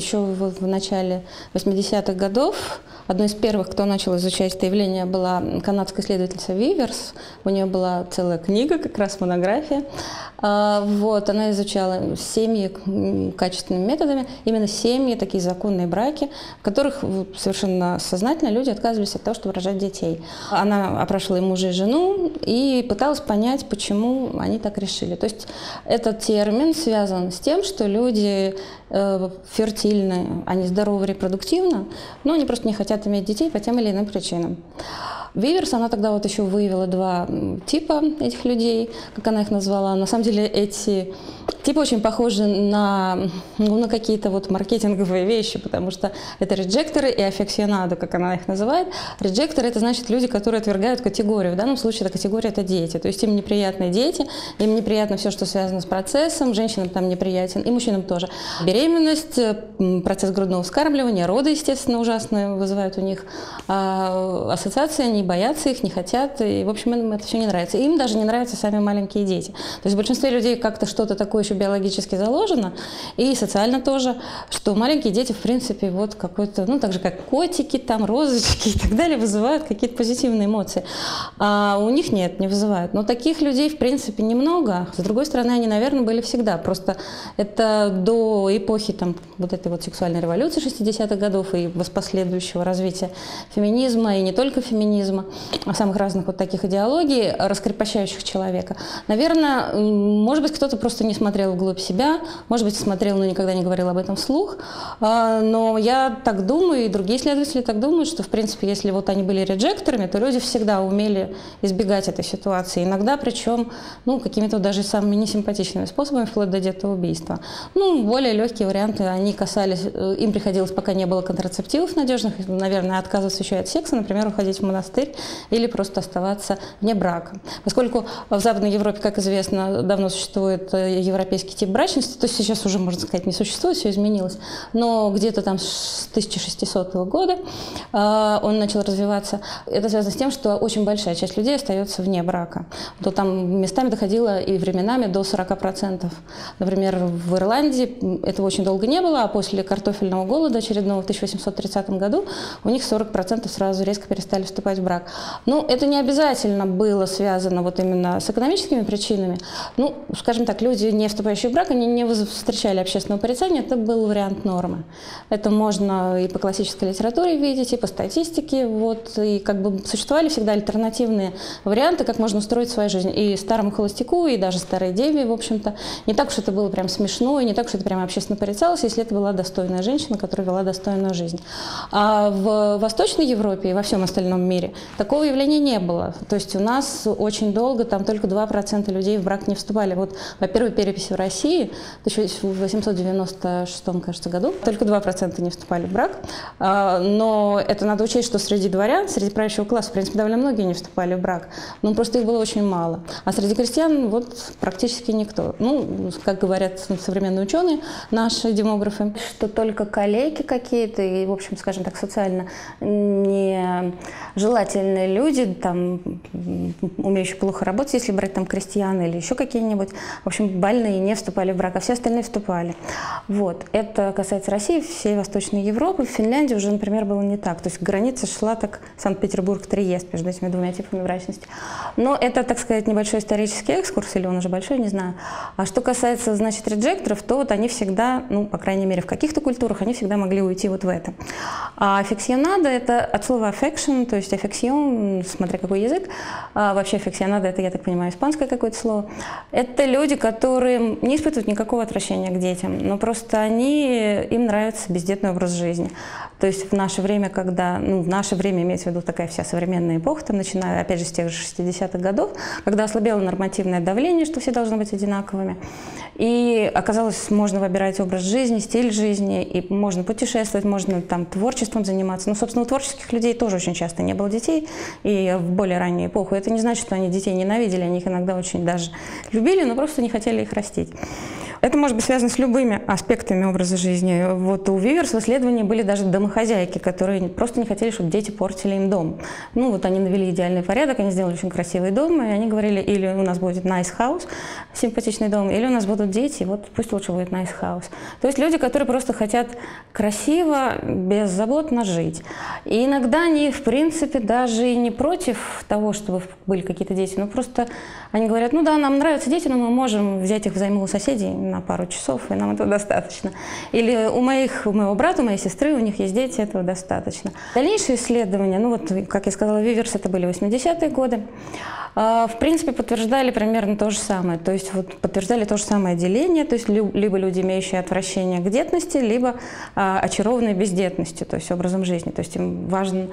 еще в начале 80-х годов. Одной из первых, кто начал изучать это явление, была канадская исследовательница Виверс. У нее была целая книга, как раз монография. Вот, она изучала семьи качественными методами, именно семьи, такие законные браки, в которых совершенно сознательно люди отказывались от того, чтобы рожать детей. Она опрашивала и мужа, и жену, и пыталась понять, почему они так решили. То есть этот термин связан с тем, что люди фертильны, они здоровы репродуктивно, но они просто не хотят иметь детей по тем или иным причинам. Виверс, она тогда вот еще выявила два типа этих людей, как она их назвала. На самом деле эти типы очень похожи на какие-то вот маркетинговые вещи, потому что это реджекторы и аффекционады, как она их называет. Реджекторы — это значит люди, которые отвергают категорию. В данном случае эта категория — это дети. То есть им неприятны дети, им неприятно все, что связано с процессом, женщинам там неприятен, и мужчинам тоже. Беременность, процесс грудного вскармливания, роды, естественно, ужасные вызывают у них ассоциации, они боятся их, не хотят, и, в общем, им это все не нравится. Им даже не нравятся сами маленькие дети. То есть в большинстве людей как-то что-то такое еще биологически заложено, и социально тоже, что маленькие дети, в принципе, вот какой-то, ну, так же, как котики, там, розочки и так далее, вызывают какие-то позитивные эмоции. А у них нет, не вызывают. Но таких людей, в принципе, немного. С другой стороны, они, наверное, были всегда. Просто это до эпохи там, вот этой вот сексуальной революции 60-х годов и последующего развития феминизма, и не только феминизма, самых разных вот таких идеологий, раскрепощающих человека. Наверное, может быть, кто-то просто не смотрел вглубь себя, может быть, смотрел, но никогда не говорил об этом вслух. Но я так думаю, и другие исследователи так думают, что, в принципе, если вот они были реджекторами, то люди всегда умели избегать этой ситуации. Иногда, причем, ну, какими-то даже самыми несимпатичными способами, вплоть до детоубийства. Ну, более легкие варианты, они касались, им приходилось, пока не было контрацептивов надежных, наверное, отказываться еще и от секса, например, уходить в монастырь, или просто оставаться вне брака. Поскольку в Западной Европе, как известно, давно существует европейский тип брачности, то есть сейчас уже, можно сказать, не существует, все изменилось, но где-то там с 1600 года он начал развиваться. Это связано с тем, что очень большая часть людей остается вне брака. То там местами доходило и временами до 40%. Например, в Ирландии этого очень долго не было, а после картофельного голода очередного в 1830 году у них 40% сразу резко перестали вступать в брак. Ну, это не обязательно было связано вот именно с экономическими причинами. Ну, скажем так, люди, не вступающие в брак, они не встречали общественного порицания, это был вариант нормы. Это можно и по классической литературе видеть, и по статистике. Вот, и как бы существовали всегда альтернативные варианты, как можно устроить свою жизнь. И старому холостяку, и даже старой деве, в общем-то. Не так уж это было прям смешно, и не так уж это прям общественно порицалось, если это была достойная женщина, которая вела достойную жизнь. А в Восточной Европе и во всем остальном мире такого явления не было. То есть у нас очень долго там только 2% людей в брак не вступали. Вот по первой переписи в России в 1896, кажется, году только 2% не вступали в брак. Но это надо учесть, что среди дворян, среди правящего класса, в принципе, довольно многие не вступали в брак. Но просто их было очень мало. А среди крестьян вот практически никто. Ну, как говорят современные ученые, наши демографы, что только калеки какие-то и, в общем, скажем так, социально нежелательные люди, там, умеющие плохо работать, если брать там крестьян или еще какие-нибудь, в общем, больные не вступали в брак, а все остальные вступали. Вот. Это касается России, всей Восточной Европы. В Финляндии уже, например, было не так. То есть граница шла так Санкт-Петербург-Триест между этими двумя типами брачности. Но это, так сказать, небольшой исторический экскурс, или он уже большой, не знаю. А что касается, значит, реджекторов, то вот они всегда, ну, по крайней мере, в каких-то культурах, они всегда могли уйти вот в это. А аффекционада — это от слова affection, то есть аффекцион, смотря какой язык. Вообще аффекционада — это, я так понимаю, испанское какое-то слово. Это люди, которые не испытывают никакого отвращения к детям, но просто им нравится бездетный образ жизни. То есть в наше время, когда, ну, в наше время имеется в виду такая вся современная эпоха, там, начиная, опять же, с тех же 60-х годов, когда ослабело нормативное давление, что все должны быть одинаковыми, и оказалось, можно выбирать образ жизни, стиль жизни, и можно путешествовать, можно там творчеством заниматься. Ну, собственно, у творческих людей тоже очень часто не было детей, и в более раннюю эпоху. Это не значит, что они детей ненавидели, они их иногда очень даже любили, но просто не хотели их растить. Это может быть связано с любыми аспектами образа жизни. Вот у Виверс в исследовании были даже домохозяйки, которые просто не хотели, чтобы дети портили им дом. Ну вот они навели идеальный порядок, они сделали очень красивый дом, и они говорили, или у нас будет nice house, симпатичный дом, или у нас будут дети, вот пусть лучше будет nice house. То есть люди, которые просто хотят красиво, беззаботно жить. И иногда они, в принципе, даже и не против того, чтобы были какие-то дети, но просто они говорят, ну да, нам нравятся дети, но мы можем взять их взаймы у соседей на пару часов, и нам этого достаточно. Или у моего брата, у моей сестры, у них есть дети, этого достаточно. Дальнейшие исследования, ну вот, как я сказала, Виверс, это были 80-е годы, в принципе, подтверждали примерно то же самое. То есть вот, подтверждали то же самое деление, то есть либо люди, имеющие отвращение к детности, либо очарованные бездетностью, то есть образом жизни. То есть им важно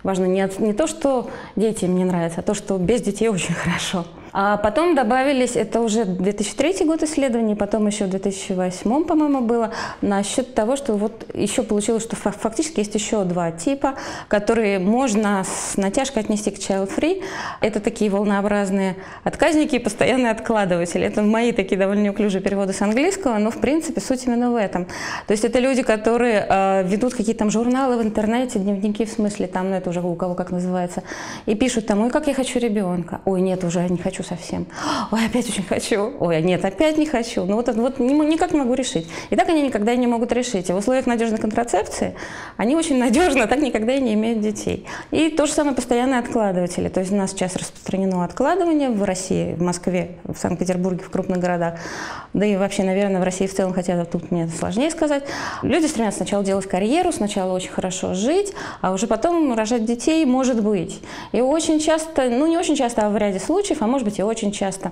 не то, что дети им не нравятся, а то, что без детей очень хорошо. А потом добавились, это уже 2003 год исследований, потом еще в 2008, по-моему, было, насчет того, что вот еще получилось, что фактически есть еще два типа, которые можно с натяжкой отнести к child-free. Это такие волнообразные отказники и постоянные откладыватели. Это мои такие довольно неуклюжие переводы с английского, но в принципе суть именно в этом. То есть это люди, которые ведут какие-то там журналы в интернете, дневники в смысле, там, ну это уже у кого как называется, и пишут там, ой, как я хочу ребенка, ой, нет, уже не хочу совсем. Ой, опять очень хочу. Ой, нет, опять не хочу. Ну вот никак не могу решить. И так они никогда и не могут решить. И в условиях надежной контрацепции они очень надежно так никогда и не имеют детей. И то же самое постоянные откладыватели. То есть у нас сейчас распространено откладывание в России, в Москве, в Санкт-Петербурге, в крупных городах. Да и вообще, наверное, в России в целом, хотя тут мне сложнее сказать. Люди стремятся сначала делать карьеру, сначала очень хорошо жить, а уже потом рожать детей может быть. И очень часто, ну не очень часто, а в ряде случаев, а может быть и очень часто,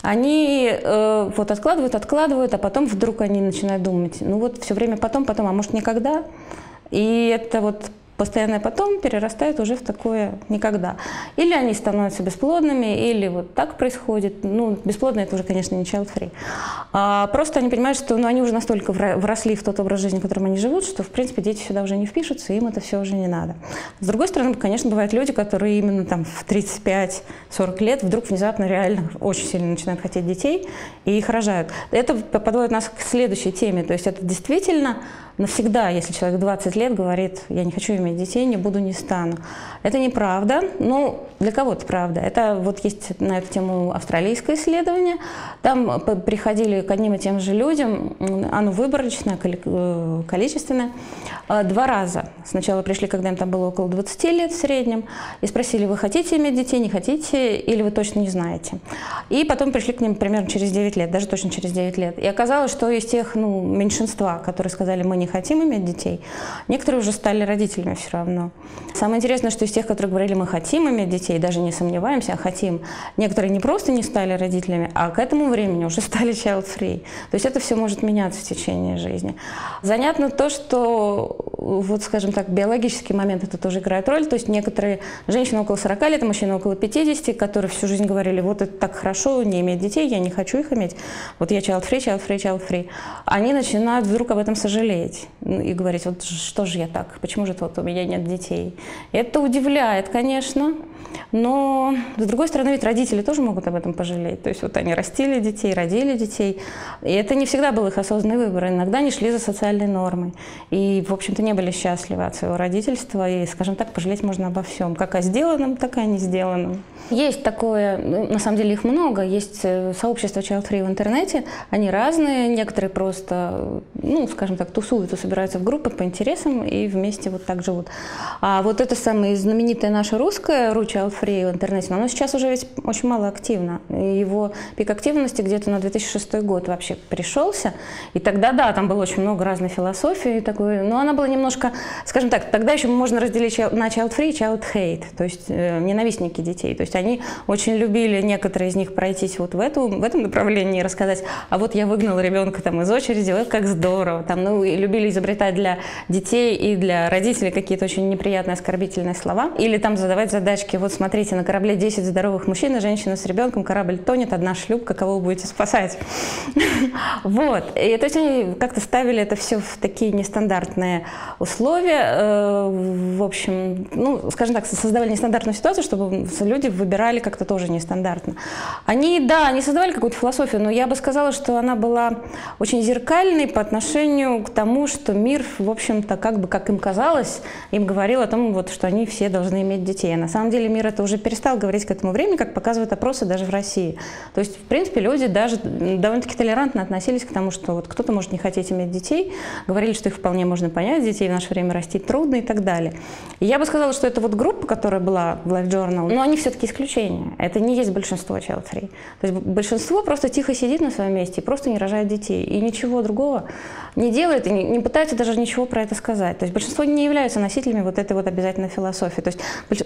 они вот откладывают, а потом вдруг они начинают думать, ну вот все время потом, а может никогда. И это вот постоянное потом перерастает уже в такое никогда. Или они становятся бесплодными, или вот так происходит. Ну, бесплодные это уже, конечно, не child-free. Просто они понимают, что ну, они уже настолько вросли в тот образ жизни, в котором они живут, что, в принципе, дети сюда уже не впишутся, им это все уже не надо. С другой стороны, конечно, бывают люди, которые именно там в 35-40 лет вдруг внезапно реально очень сильно начинают хотеть детей и их рожают. Это подводит нас к следующей теме. То есть это действительно навсегда, если человек 20 лет говорит, я не хочу иметь детей, не буду, не стану. Это неправда, но для кого-то правда. Это вот есть на эту тему австралийское исследование. Там приходили к одним и тем же людям, оно выборочное, количественное, 2 раза. Сначала пришли, когда им там было около 20 лет в среднем, и спросили, вы хотите иметь детей, не хотите, или вы точно не знаете. И потом пришли к ним примерно через 9 лет, даже точно через 9 лет. И оказалось, что из тех меньшинства, которые сказали, мы не хотим иметь детей, некоторые уже стали родителями все равно. Самое интересное, что из тех, которые говорили, мы хотим иметь детей, даже не сомневаемся, а хотим, некоторые не просто не стали родителями, а к этому времени уже стали child-free. То есть это все может меняться в течение жизни. Занятно то, что, вот скажем так, биологический момент это тоже играет роль. То есть некоторые женщины около 40 лет, мужчины около 50, которые всю жизнь говорили, вот это так хорошо, не иметь детей, я не хочу их иметь, вот я child-free, они начинают вдруг об этом сожалеть и говорить, вот что же я так, почему же вот у меня нет детей. Это удивляет, конечно, но с другой стороны, ведь родители тоже могут об этом пожалеть. То есть вот они растили детей, родили детей, и это не всегда был их осознанный выбор. Иногда они шли за социальной нормой и, в общем-то, не были счастливы от своего родительства, и, скажем так, пожалеть можно обо всем, как о сделанном, так и о не сделанном. Есть такое, на самом деле их много, есть сообщества child-free в интернете, они разные, некоторые просто, скажем так, тусуются, собираются в группы по интересам и вместе вот так живут. А вот это самое знаменитое наше русское Ru child-free в интернете, но оно сейчас уже ведь очень мало активно. Его пик активности где-то на 2006 год вообще пришелся, и тогда, да, там было очень много разной философии такой, но она была немножко, скажем так, тогда еще можно разделить на child-free и child-hate, то есть ненавистники детей. То есть они очень любили, некоторые из них, пройтись вот в этом направлении и рассказать, а вот я выгнала ребенка там из очереди, вот как здорово, там, и любили изобретать для детей и для родителей какие-то очень неприятные, оскорбительные слова. Или там задавать задачки. Вот смотрите, на корабле 10 здоровых мужчин и женщина с ребенком, корабль тонет, одна шлюпка, кого вы будете спасать? Вот. И то есть они как-то ставили это все в такие нестандартные условия. В общем, ну, скажем так, создавали нестандартную ситуацию, чтобы люди выбирали как-то тоже нестандартно. Они создавали какую-то философию, но я бы сказала, что она была очень зеркальной по отношению к тому, что мир, в общем-то, как бы, как им казалось, им говорил о том, вот, что они все должны иметь детей. А на самом деле мир это уже перестал говорить к этому времени, как показывают опросы даже в России. То есть, в принципе, люди даже довольно-таки толерантно относились к тому, что вот кто-то может не хотеть иметь детей, говорили, что их вполне можно понять, детей в наше время растить трудно и так далее. И я бы сказала, что это вот группа, которая была в Life Journal, но они все-таки исключения. Это не есть большинство child-free. То есть большинство просто тихо сидит на своем месте и просто не рожает детей. И ничего другого не делает, и не пытается даже ничего про это сказать. То есть большинство не являются носителями вот этой вот обязательной философии. То есть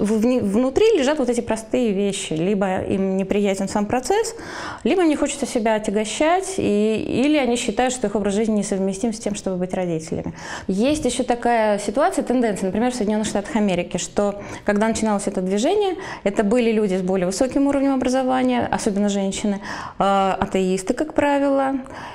внутри лежат вот эти простые вещи. Либо им неприятен сам процесс, либо им не хочется себя отягощать, или они считают, что их образ жизни несовместим с тем, чтобы быть родителями. Есть еще такая ситуация, тенденция, например, в Соединенных Штатах Америки, что когда начиналось это движение, это были люди с более высоким уровнем образования, особенно женщины, атеисты, как правило,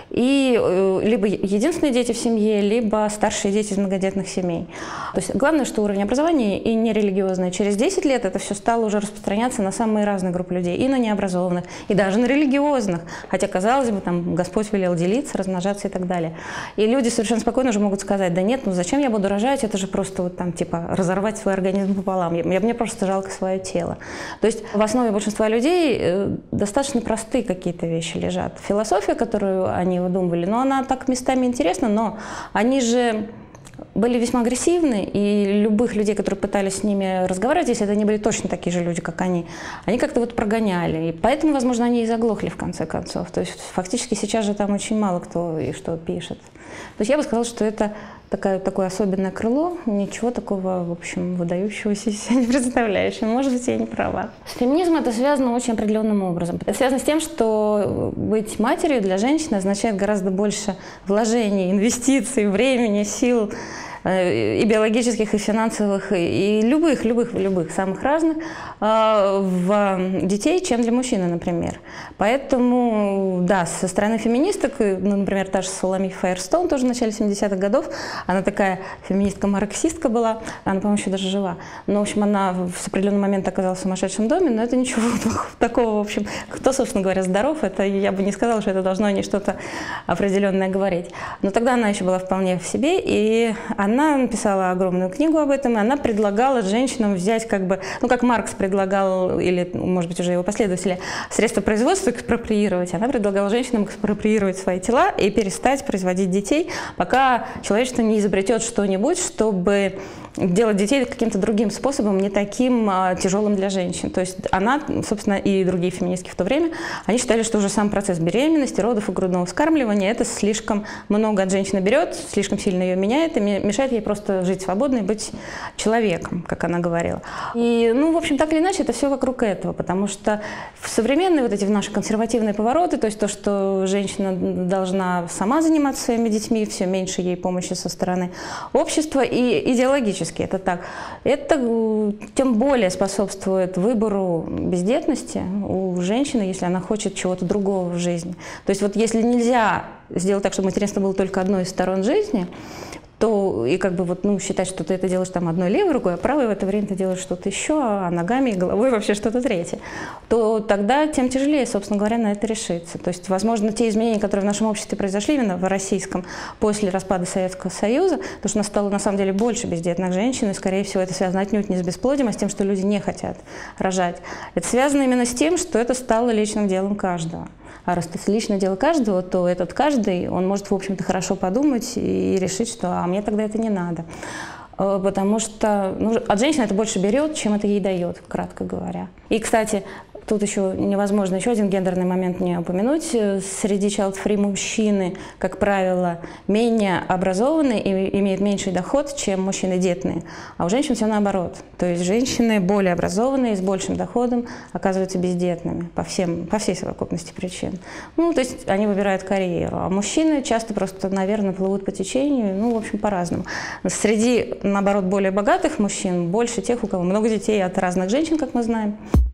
и либо единственные дети в семье, либо старшие дети из многодетных семей. То есть главное, что уровень образования и нерелигиозный. Через 10 лет это все стало уже распространяться на самые разные группы людей, и на необразованных, и даже на религиозных. Хотя, казалось бы, там Господь велел делиться, размножаться и так далее. И люди совершенно спокойно уже могут сказать: да нет, ну зачем я буду рожать, это же просто вот там типа разорвать свой организм пополам, мне просто жалко свое тело. То есть в основе большинства людей достаточно простые какие-то вещи лежат. Философия, которую они выдумывали, но она так местами интересна, но они же были весьма агрессивны, и любых людей, которые пытались с ними разговаривать, если это не были точно такие же люди, как они как-то вот прогоняли. И поэтому, возможно, они и заглохли в конце концов. То есть фактически сейчас же там очень мало кто и что пишет. То есть я бы сказала, что это такое особенное крыло, ничего такого, в общем, выдающегося из себя не представляющего. Может быть, я не права. С феминизмом это связано очень определенным образом. Это связано с тем, что быть матерью для женщины означает гораздо больше вложений, инвестиций, времени, сил, и биологических, и финансовых, и любых, самых разных, в детей, чем для мужчины, например. Поэтому, да, со стороны феминисток, ну, например, та же Соломи Файерстоун, тоже в начале 70-х годов, она такая феминистка-марксистка была, она, по-моему, еще даже жива. Но, в общем, она в определенный момент оказалась в сумасшедшем доме, но это ничего такого, в общем, кто, собственно говоря, здоров, это я бы не сказала, что это должно о ней что-то определенное говорить. Но тогда она еще была вполне в себе, и она написала огромную книгу об этом, и она предлагала женщинам взять, как бы, ну, как Маркс предлагал, или, может быть, уже его последователи, средства производства экспроприировать. Она предлагала женщинам экспроприировать свои тела и перестать производить детей, пока человечество не изобретет что-нибудь, чтобы делать детей каким-то другим способом, не таким тяжелым для женщин. То есть она, собственно, и другие феминистки в то время, они считали, что уже сам процесс беременности, родов и грудного вскармливания, это слишком много от женщины берет, слишком сильно ее меняет и мешает ей просто жить свободно и быть человеком, как она говорила. И, ну, в общем, так или иначе, это все вокруг этого, потому что в современные вот эти наши консервативные повороты, то есть то, что женщина должна сама заниматься своими детьми, все меньше ей помощи со стороны общества, и идеологически это так. Это тем более способствует выбору бездетности у женщины, если она хочет чего-то другого в жизни. То есть вот если нельзя сделать так, чтобы материнство было только одной из сторон жизни, то и как бы вот, ну, считать, что ты это делаешь там одной левой рукой, а правой в это время ты делаешь что-то еще, а ногами и головой вообще что-то третье, то тогда тем тяжелее, собственно говоря, на это решиться. То есть, возможно, те изменения, которые в нашем обществе произошли именно в российском после распада Советского Союза, потому что у нас стало на самом деле больше бездетных женщин, и, скорее всего, это связано отнюдь не с бесплодием, а с тем, что люди не хотят рожать. Это связано именно с тем, что это стало личным делом каждого. А раз это личное дело каждого, то этот каждый, он может, в общем-то, хорошо подумать и решить, что «а мне тогда это не надо». Потому что от женщины это больше берет, чем это ей дает, кратко говоря. И, кстати, тут еще невозможно еще один гендерный момент не упомянуть. Среди child-free мужчины, как правило, менее образованы и имеют меньший доход, чем мужчины детные. А у женщин все наоборот. То есть женщины более образованные, с большим доходом оказываются бездетными по всей совокупности причин. Ну, то есть они выбирают карьеру. А мужчины часто просто, наверное, плывут по течению, ну, в общем, по-разному. Среди, наоборот, более богатых мужчин больше тех, у кого много детей от разных женщин, как мы знаем.